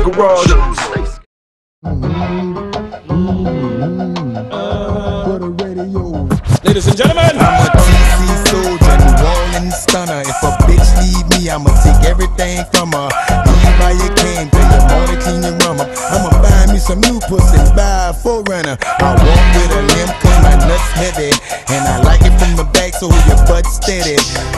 garage. Ladies and gentlemen, I'm a TC soldier, New Orleans stunner. If a bitch leave me, I'ma take everything from her. Leave by your cane, pay your money, clean your rum up. I'ma buy me some new pussy, buy a 4Runner. I walk with a limp cause my nuts heavy, and I like it from the back so your butt steady.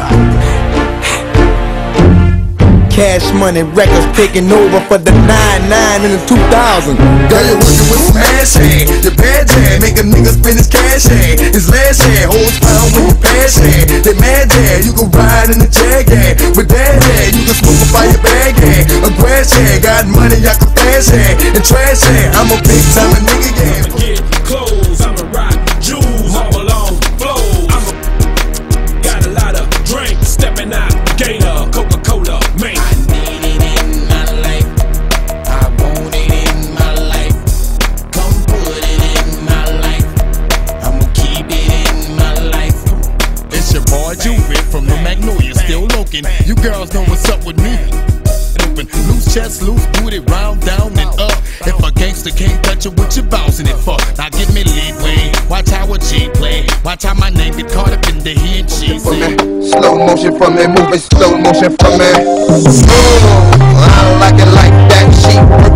Cash Money Records taking over for the 99 in the 2000. Girl, you're working with smash hand. Your bad jam, make a nigga spend his cash hand. His last hand, holds pound with your pass hand. They mad jam, you can ride in the Jag hand. With that hand, you can smoke a fire bag hand. A grass hand, got money, I can fast hand. And trash hand, I'm a big time nigga, yeah. I'ma get clothes, I'ma rock jewels, all along flows. I'ma got a lot of drinks, stepping out, Gator, Coca-Cola, man. From the Magnolia, still looking. You girls know what's up with me. Open, loose chest, loose booty, round, down, and up. If a gangster can't touch it, what you bouncing it for? Now give me leeway. Watch how a G play. Watch how my name get caught up in the he and she say. Slow motion for me, moving slow motion for me. Smooth, I like it like that. She